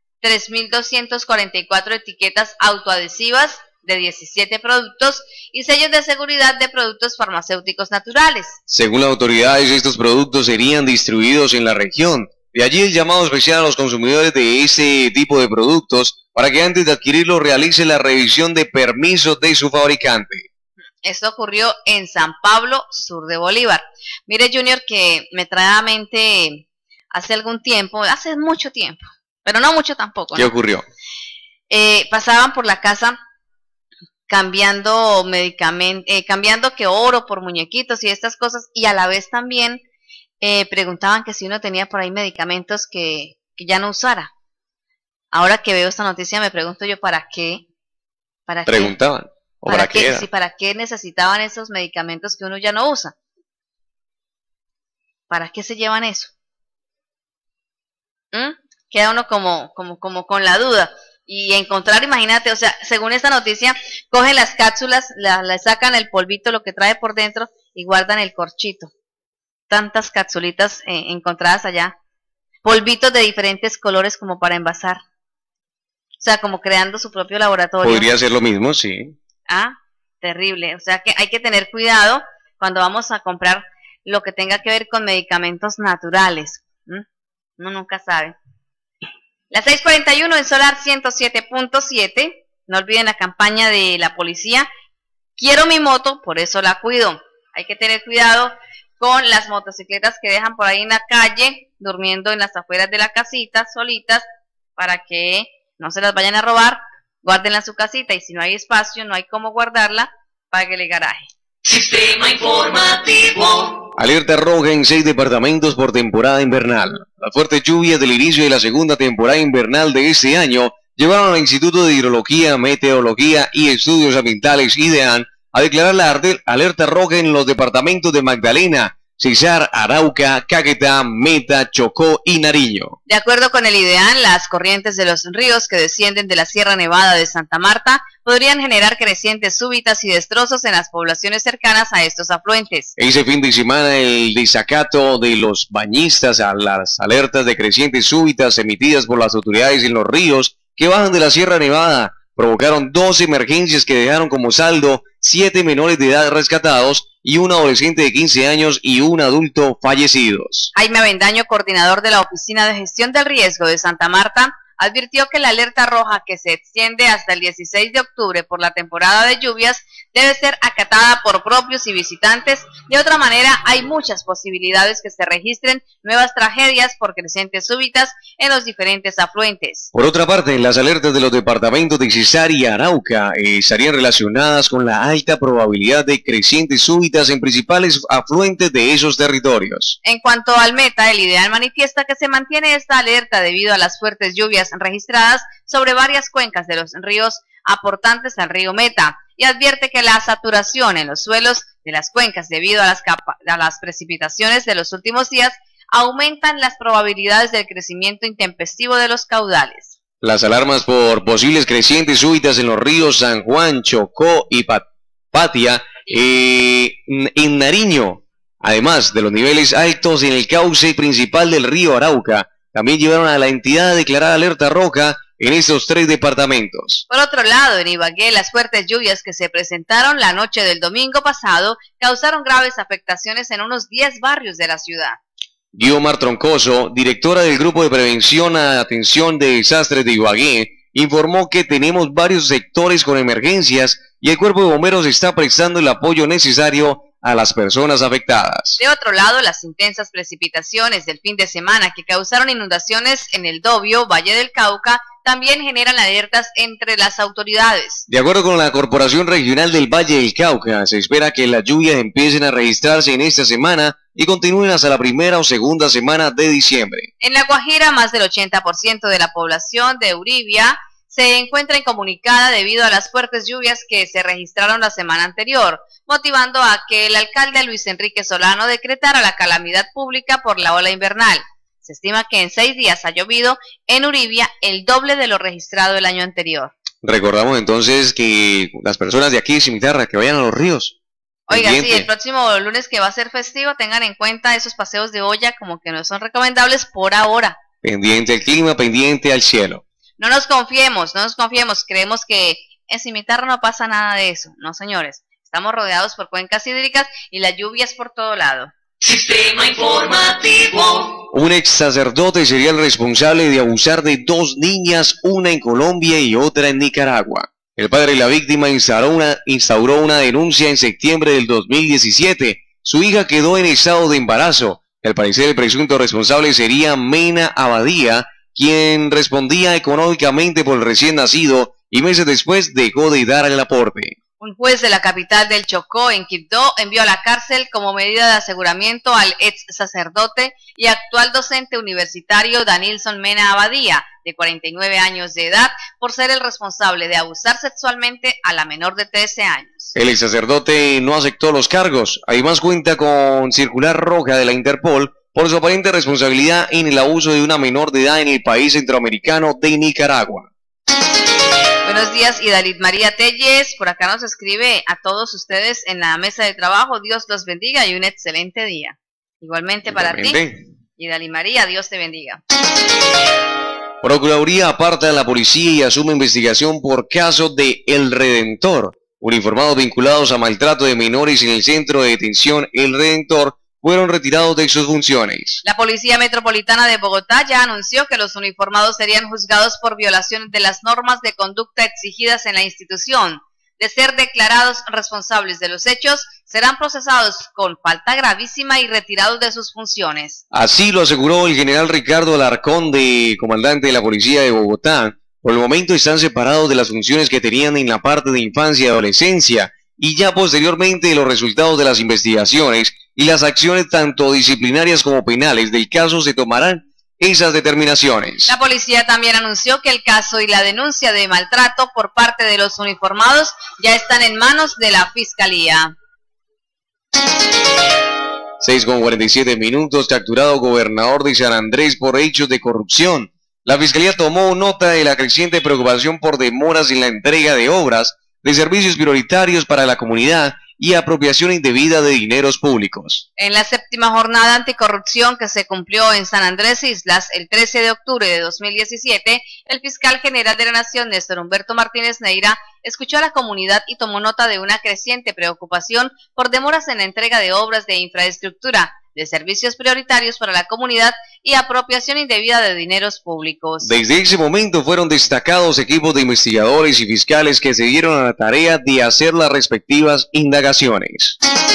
3.244 etiquetas autoadhesivas de 17 productos y sellos de seguridad de productos farmacéuticos naturales. Según las autoridades, estos productos serían distribuidos en la región. De allí el llamado especial a los consumidores de ese tipo de productos para que antes de adquirirlo realicen la revisión de permisos de su fabricante. Esto ocurrió en San Pablo, sur de Bolívar. Mire, Junior, que me trae a mente hace algún tiempo, hace mucho tiempo, pero no mucho tampoco, ¿no? ¿Qué ocurrió? Pasaban por la casa cambiando medicamentos, cambiando que oro por muñequitos y estas cosas, y a la vez también preguntaban que si uno tenía por ahí medicamentos que ya no usara. Ahora que veo esta noticia me pregunto yo, ¿para qué? ¿Para ¿Preguntaban? qué? ¿O para qué era? Sí, ¿para qué necesitaban esos medicamentos que uno ya no usa? ¿Para qué se llevan eso? Queda uno como con la duda. Y encontrar, imagínate, o sea, según esta noticia, cogen las cápsulas, le sacan el polvito, lo que trae por dentro, y guardan el corchito. Tantas capsulitas encontradas allá. Polvitos de diferentes colores como para envasar. O sea, como creando su propio laboratorio. Podría ser lo mismo, sí. Ah, terrible. O sea que hay que tener cuidado cuando vamos a comprar lo que tenga que ver con medicamentos naturales. Uno nunca sabe. Las 6:41 en Solar 107.7. No olviden la campaña de la policía. Quiero mi moto, por eso la cuido. Hay que tener cuidado con las motocicletas que dejan por ahí en la calle, durmiendo en las afueras de la casita, solitas, para que no se las vayan a robar. Guárdenla en su casita y si no hay espacio, no hay cómo guardarla, páguele garaje. Sistema informativo. Alerta roja en 6 departamentos por temporada invernal. Las fuertes lluvias del inicio de la segunda temporada invernal de este año llevaron al Instituto de Hidrología, Meteorología y Estudios Ambientales, IDEAN, a declarar la alerta roja en los departamentos de Magdalena, Cesar, Arauca, Caquetá, Meta, Chocó y Nariño. De acuerdo con el IDEAN, las corrientes de los ríos que descienden de la Sierra Nevada de Santa Marta podrían generar crecientes súbitas y destrozos en las poblaciones cercanas a estos afluentes. Ese fin de semana, el desacato de los bañistas a las alertas de crecientes súbitas emitidas por las autoridades en los ríos que bajan de la Sierra Nevada provocaron 2 emergencias que dejaron como saldo 7 menores de edad rescatados y un adolescente de 15 años y un adulto fallecidos. Jaime Avendaño, coordinador de la Oficina de Gestión del Riesgo de Santa Marta, advirtió que la alerta roja, que se extiende hasta el 16 de octubre por la temporada de lluvias, debe ser acatada por propios y visitantes. De otra manera, hay muchas posibilidades que se registren nuevas tragedias por crecientes súbitas en los diferentes afluentes. Por otra parte, las alertas de los departamentos de Cesar y Arauca estarían relacionadas con la alta probabilidad de crecientes súbitas en principales afluentes de esos territorios. En cuanto al Meta, el IDEAN manifiesta que se mantiene esta alerta debido a las fuertes lluvias registradas sobre varias cuencas de los ríos aportantes al río Meta, y advierte que la saturación en los suelos de las cuencas debido a las precipitaciones de los últimos días aumentan las probabilidades del crecimiento intempestivo de los caudales. Las alarmas por posibles crecientes súbitas en los ríos San Juan, Chocó y Patia en Nariño, además de los niveles altos en el cauce principal del río Arauca, también llevaron a la entidad a declarar alerta roja en estos 3 departamentos. Por otro lado, en Ibagué, las fuertes lluvias que se presentaron la noche del domingo pasado causaron graves afectaciones en unos 10 barrios de la ciudad. Guiomar Troncoso, directora del Grupo de Prevención a Atención de Desastres de Ibagué, informó que tenemos varios sectores con emergencias y el Cuerpo de Bomberos está prestando el apoyo necesario a las personas afectadas. De otro lado, las intensas precipitaciones del fin de semana que causaron inundaciones en el Dobio, Valle del Cauca, también generan alertas entre las autoridades. De acuerdo con la Corporación Regional del Valle del Cauca, se espera que las lluvias empiecen a registrarse en esta semana y continúen hasta la primera o segunda semana de diciembre. En La Guajira, más del 80% de la población de Uribia se encuentra incomunicada debido a las fuertes lluvias que se registraron la semana anterior, motivando a que el alcalde Luis Enrique Solano decretara la calamidad pública por la ola invernal. Se estima que en 6 días ha llovido en Uribia el doble de lo registrado el año anterior. Recordamos entonces que las personas de aquí de Cimitarra que vayan a los ríos. Oiga, sí, el próximo lunes que va a ser festivo, tengan en cuenta esos paseos de olla como que no son recomendables por ahora. Pendiente al clima, pendiente al cielo. No nos confiemos, creemos que en Cimitarra no pasa nada de eso. No, señores, estamos rodeados por cuencas hídricas y la lluvia es por todo lado. Sistema informativo. Un ex sacerdote sería el responsable de abusar de 2 niñas, una en Colombia y otra en Nicaragua. El padre de la víctima instauró una denuncia en septiembre del 2017. Su hija quedó en estado de embarazo. Al parecer, el presunto responsable sería Mena Abadía, quien respondía económicamente por el recién nacido y meses después dejó de dar el aporte. Un juez de la capital del Chocó, en Quibdó, envió a la cárcel como medida de aseguramiento al ex sacerdote y actual docente universitario Danilson Mena Abadía, de 49 años de edad, por ser el responsable de abusar sexualmente a la menor de 13 años. El ex sacerdote no aceptó los cargos, además cuenta con circular roja de la Interpol por su aparente responsabilidad en el abuso de una menor de edad en el país centroamericano de Nicaragua. Buenos días, Idalit María Telles, por acá nos escribe a todos ustedes en la mesa de trabajo, Dios los bendiga y un excelente día. Igualmente para ti, Idalit María, Dios te bendiga. Procuraduría aparta a la policía y asume investigación por caso de El Redentor. Uniformados vinculados a maltrato de menores en el centro de detención El Redentor fueron retirados de sus funciones. La Policía Metropolitana de Bogotá ya anunció que los uniformados serían juzgados por violación de las normas de conducta exigidas en la institución. De ser declarados responsables de los hechos, serán procesados con falta gravísima y retirados de sus funciones. Así lo aseguró el general Ricardo Alarcón, comandante de la Policía de Bogotá. Por el momento están separados de las funciones que tenían en la parte de infancia y adolescencia, y ya posteriormente los resultados de las investigaciones y las acciones tanto disciplinarias como penales del caso se tomarán esas determinaciones. La policía también anunció que el caso y la denuncia de maltrato por parte de los uniformados ya están en manos de la Fiscalía. 6:47 capturado gobernador de San Andrés por hechos de corrupción. La Fiscalía tomó nota de la creciente preocupación por demoras en la entrega de obras, de servicios prioritarios para la comunidad y apropiación indebida de dineros públicos. En la 7ª jornada anticorrupción que se cumplió en San Andrés Islas el 13 de octubre de 2017, el fiscal general de la Nación, Néstor Humberto Martínez Neira, escuchó a la comunidad y tomó nota de una creciente preocupación por demoras en la entrega de obras de infraestructura, de servicios prioritarios para la comunidad y apropiación indebida de dineros públicos. Desde ese momento fueron destacados equipos de investigadores y fiscales que se dieron a la tarea de hacer las respectivas indagaciones.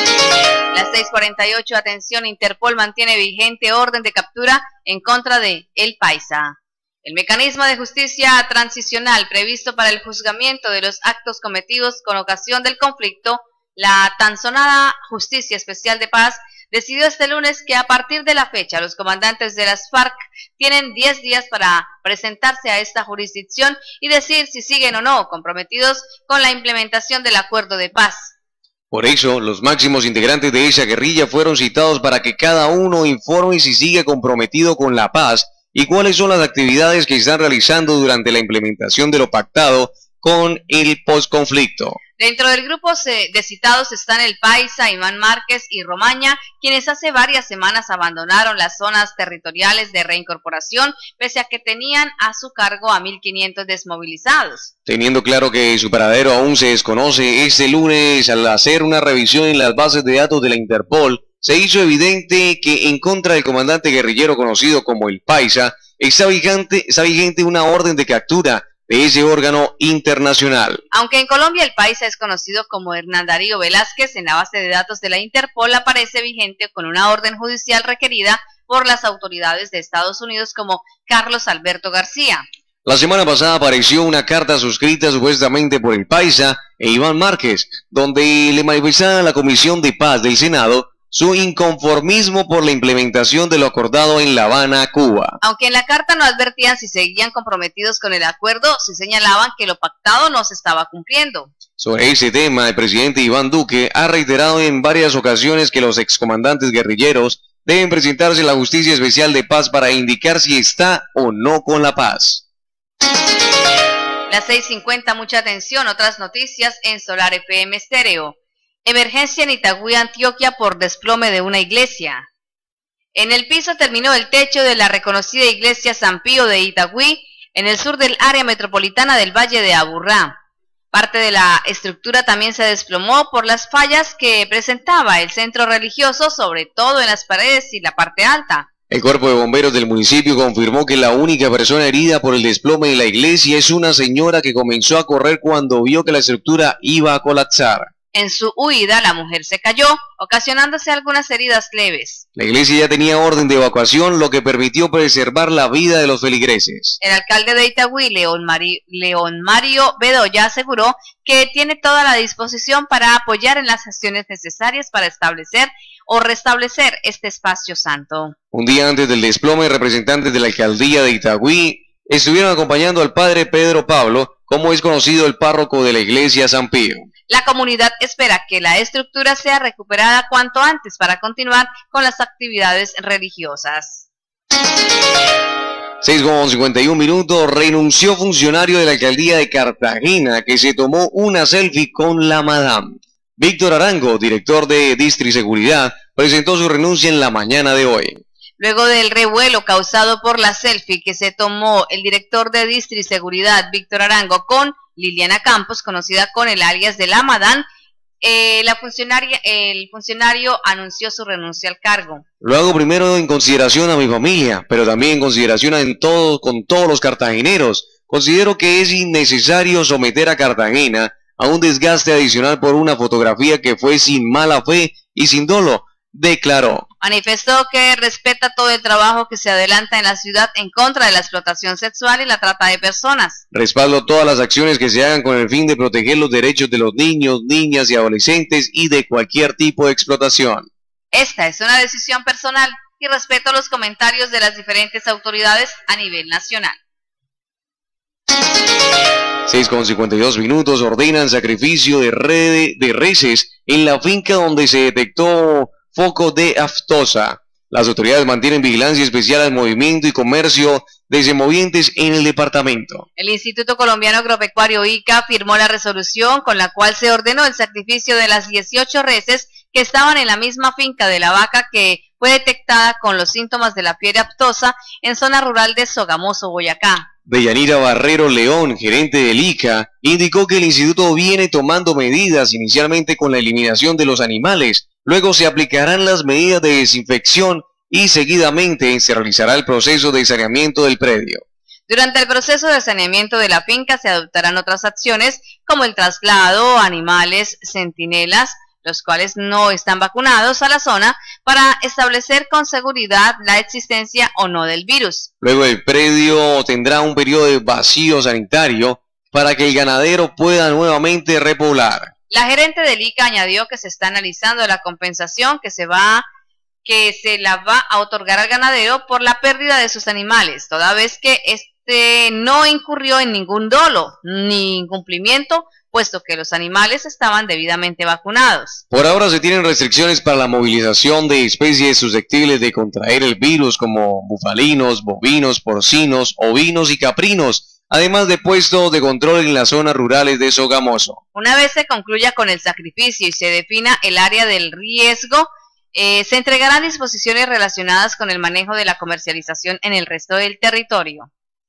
Las 6:48, atención, Interpol mantiene vigente orden de captura en contra de El Paisa. El mecanismo de justicia transicional previsto para el juzgamiento de los actos cometidos con ocasión del conflicto, la tan sonada Justicia Especial de Paz, decidió este lunes que a partir de la fecha los comandantes de las FARC tienen 10 días para presentarse a esta jurisdicción y decir si siguen o no comprometidos con la implementación del acuerdo de paz. Por eso, los máximos integrantes de esa guerrilla fueron citados para que cada uno informe si sigue comprometido con la paz y cuáles son las actividades que están realizando durante la implementación de lo pactado con el posconflicto. Dentro del grupo de citados están El Paisa, Iván Márquez y Romaña, quienes hace varias semanas abandonaron las zonas territoriales de reincorporación, pese a que tenían a su cargo a 1.500 desmovilizados. Teniendo claro que su paradero aún se desconoce, este lunes, al hacer una revisión en las bases de datos de la Interpol, se hizo evidente que en contra del comandante guerrillero conocido como El Paisa, está vigente una orden de captura de ese órgano internacional. Aunque en Colombia El Paisa es conocido como Hernán Darío Velázquez, en la base de datos de la Interpol aparece vigente con una orden judicial requerida por las autoridades de Estados Unidos como Carlos Alberto García. La semana pasada apareció una carta suscrita supuestamente por El Paisa e Iván Márquez, donde le manifestaba a la Comisión de Paz del Senado su inconformismo por la implementación de lo acordado en La Habana, Cuba. Aunque en la carta no advertían si seguían comprometidos con el acuerdo, sí señalaban que lo pactado no se estaba cumpliendo. Sobre ese tema, el presidente Iván Duque ha reiterado en varias ocasiones que los excomandantes guerrilleros deben presentarse a la Justicia Especial de Paz para indicar si está o no con la paz. Las 6:50, mucha atención, otras noticias en Solar FM Estéreo. Emergencia en Itagüí, Antioquia por desplome de una iglesia. En el piso terminó el techo de la reconocida iglesia San Pío de Itagüí, en el sur del área metropolitana del Valle de Aburrá. Parte de la estructura también se desplomó por las fallas que presentaba el centro religioso, sobre todo en las paredes y la parte alta. El cuerpo de bomberos del municipio confirmó que la única persona herida por el desplome de la iglesia es una señora que comenzó a correr cuando vio que la estructura iba a colapsar. En su huida, la mujer se cayó, ocasionándose algunas heridas leves. La iglesia ya tenía orden de evacuación, lo que permitió preservar la vida de los feligreses. El alcalde de Itagüí, León Mario Bedoya, aseguró que tiene toda la disposición para apoyar en las acciones necesarias para establecer o restablecer este espacio santo. Un día antes del desplome, representantes de la alcaldía de Itagüí estuvieron acompañando al padre Pedro Pablo, como es conocido el párroco de la iglesia San Pío. La comunidad espera que la estructura sea recuperada cuanto antes para continuar con las actividades religiosas. 6:51, renunció funcionario de la alcaldía de Cartagena que se tomó una selfie con la madame. Víctor Arango, director de Distri Seguridad, presentó su renuncia en la mañana de hoy. Luego del revuelo causado por la selfie que se tomó el director de Distri Seguridad, Víctor Arango, con Liliana Campos, conocida con el alias de la Madame, el funcionario anunció su renuncia al cargo. Lo hago primero en consideración a mi familia, pero también en consideración con todos los cartageneros. Considero que es innecesario someter a Cartagena a un desgaste adicional por una fotografía que fue sin mala fe y sin dolo, declaró. Manifestó que respeta todo el trabajo que se adelanta en la ciudad en contra de la explotación sexual y la trata de personas. Respaldo todas las acciones que se hagan con el fin de proteger los derechos de los niños, niñas y adolescentes y de cualquier tipo de explotación. Esta es una decisión personal y respeto a los comentarios de las diferentes autoridades a nivel nacional. 6:52 minutos, ordenan sacrificio de reses en la finca donde se detectó foco de aftosa. Las autoridades mantienen vigilancia especial al movimiento y comercio de semovientes en el departamento. El Instituto Colombiano Agropecuario ICA firmó la resolución con la cual se ordenó el sacrificio de las 18 reses que estaban en la misma finca de la vaca que fue detectada con los síntomas de la fiebre aftosa en zona rural de Sogamoso, Boyacá. Deyanira Barrero León, gerente del ICA, indicó que el instituto viene tomando medidas inicialmente con la eliminación de los animales, luego se aplicarán las medidas de desinfección y seguidamente se realizará el proceso de saneamiento del predio. Durante el proceso de saneamiento de la finca se adoptarán otras acciones como el traslado a animales centinelas, los cuales no están vacunados, a la zona para establecer con seguridad la existencia o no del virus. Luego el predio tendrá un periodo de vacío sanitario para que el ganadero pueda nuevamente repoblar. La gerente del ICA añadió que se está analizando la compensación que se la va a otorgar al ganadero por la pérdida de sus animales, toda vez que este no incurrió en ningún dolo ni incumplimiento, puesto que los animales estaban debidamente vacunados. Por ahora se tienen restricciones para la movilización de especies susceptibles de contraer el virus como bufalinos, bovinos, porcinos, ovinos y caprinos, además de puestos de control en las zonas rurales de Sogamoso. Una vez se concluya con el sacrificio y se defina el área del riesgo, se entregarán disposiciones relacionadas con el manejo de la comercialización en el resto del territorio.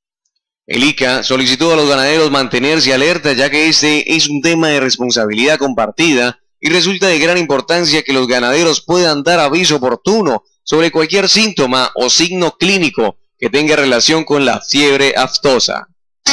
El ICA solicitó a los ganaderos mantenerse alerta, ya que este es un tema de responsabilidad compartida y resulta de gran importancia que los ganaderos puedan dar aviso oportuno sobre cualquier síntoma o signo clínico que tenga relación con la fiebre aftosa.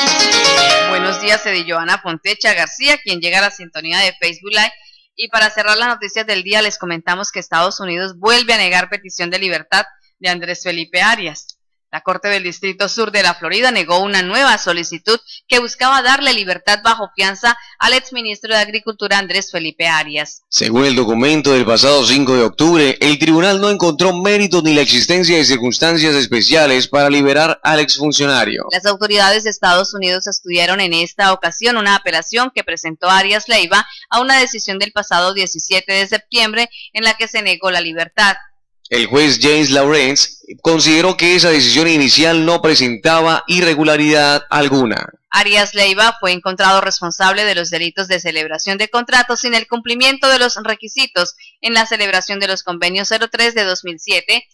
Buenos días, Joana Pontecha García, quien llega a la sintonía de Facebook Live. Y para cerrar las noticias del día, les comentamos que Estados Unidos vuelve a negar petición de libertad de Andrés Felipe Arias. La Corte del Distrito Sur de la Florida negó una nueva solicitud que buscaba darle libertad bajo fianza al exministro de Agricultura Andrés Felipe Arias. Según el documento del pasado 5 de octubre, el tribunal no encontró méritos ni la existencia de circunstancias especiales para liberar al exfuncionario. Las autoridades de Estados Unidos estudiaron en esta ocasión una apelación que presentó Arias Leiva a una decisión del pasado 17 de septiembre en la que se negó la libertad. El juez James Lawrence consideró que esa decisión inicial no presentaba irregularidad alguna. Arias Leiva fue encontrado responsable de los delitos de celebración de contratos sin el cumplimiento de los requisitos en la celebración de los convenios 03 de 2007,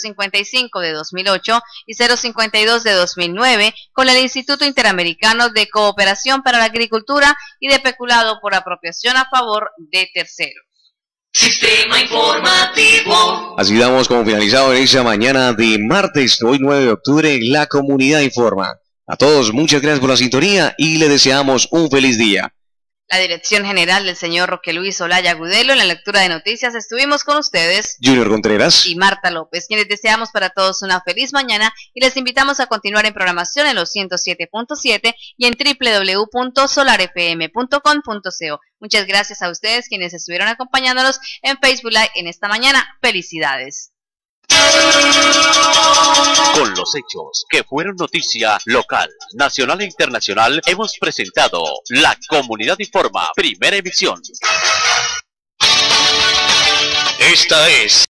055 de 2008 y 052 de 2009 con el Instituto Interamericano de Cooperación para la Agricultura y de peculado por apropiación a favor de terceros. Sistema informativo. Así damos como finalizado en esa mañana de martes, hoy 9 de octubre, La Comunidad Informa. A todos, muchas gracias por la sintonía y les deseamos un feliz día. La dirección general del señor Roque Luis Olaya Agudelo. En la lectura de noticias estuvimos con ustedes Junior Contreras y Marta López, quienes deseamos para todos una feliz mañana y les invitamos a continuar en programación en los 107.7 y en www.solarfm.com.co. Muchas gracias a ustedes quienes estuvieron acompañándonos en Facebook Live en esta mañana. Felicidades. Con los hechos que fueron noticia local, nacional e internacional, hemos presentado La Comunidad Informa, primera emisión. Esta es